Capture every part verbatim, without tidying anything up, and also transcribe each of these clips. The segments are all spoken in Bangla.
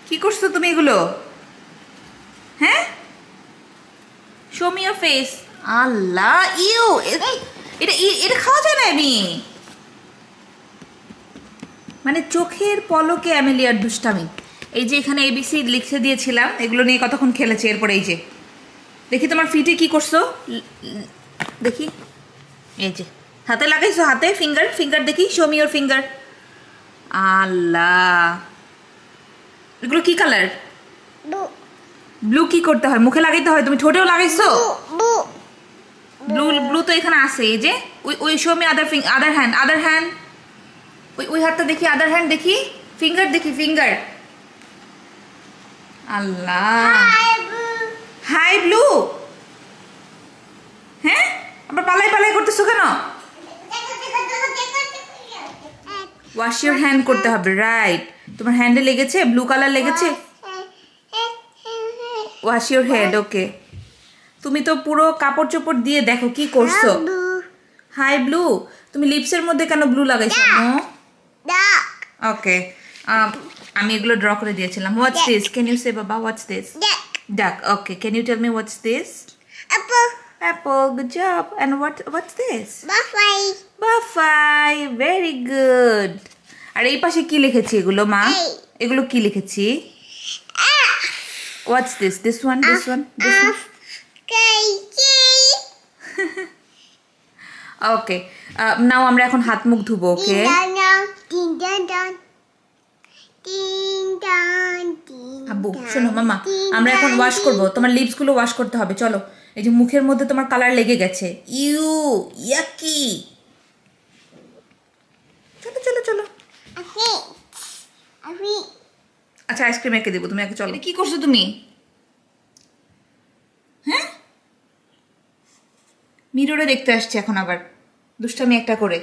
কি করছো তুমি এগুলো? হ্যাঁ, show me your face. Allah, you, এটা এটা খাওয়া যায় না। আমি মানে চোখের পলকে অ্যামেলিয়ার দুষ্টামি। এই যে এখানে এবিসি লিখে দিয়েছিলাম, এগুলো নিয়ে কতক্ষণ খেলেছে। এরপরে এই যে দেখি তোমার ফিটে কি করছো, দেখি। এই যে হাতে লাগাইছো, হাতে ফিঙ্গার ফিঙ্গার দেখি, show me your finger. Allah, এগুলো কি কালার? ব্লু। কি করতে হয়? মুখে লাগাইতে হয়? তুমি ঠোঁটেও লাগাইছো? ব্লু ব্লু তো এখানে আছে। এই যে ওই ওই show me other finger, other hand, other hand. ওই ওই হাতটা দেখি, আদার হ্যান্ড দেখি, ফিঙ্গার দেখি, ফিঙ্গার। Allah, hi blue. হ্যাঁ, আবার পালাই পালাই করতেছো কেন? ওয়াশ ইউর হ্যান্ড করতে হবে, রাইট। তোমার হ্যান্ডে লেগেছে, ব্লু কালার লেগেছে। Wash your head, okay. তুমি তো পুরো কাপড় চোপড় দিয়ে দেখো কি করছো। হাই ব্লু, তুমি লিপসের মধ্যে কেন ব্লু লাগাইছো? ওকে, আমি এগুলো ড্র করে দিয়েছিলাম। What's this? Can you say বাবা, what's this? Duck. Okay, can you tell me what's this? Apple. Apple, good job. And what what's this? Buffy. Buffy, very good. আর এই পাশে কি লিখেছি এগুলো মা? এগুলো কি লিখেছি? What's this? This one, this one, this one. Okay. Uh, now আমরা এখন হাত মুখ ধুবো, ওকে? আব্বু শোনো মামা, আমরা এখন ওয়াশ করব। তোমার লিপস গুলো ওয়াশ করতে হবে, চলো। এই যে মুখের মধ্যে তোমার কালার লেগে গেছে, ইউ, ইয়াকি। চলো চলো চলো। আচ্ছা, আইসক্রিম এঁকে দেবো, তুমি একে চলো। কি করছো তুমি? হ্যাঁ, মিররে দেখতে আসছে এখন আবার দুষ্টামি একটা করে।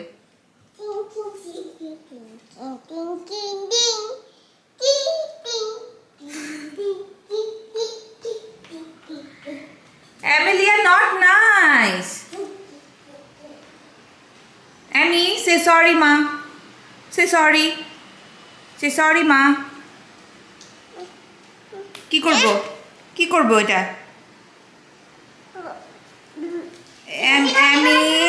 Amelia, not nice. Annie, say sorry, ma. Say sorry. Say sorry, ma. কি করব? কি করব এটা? Annie.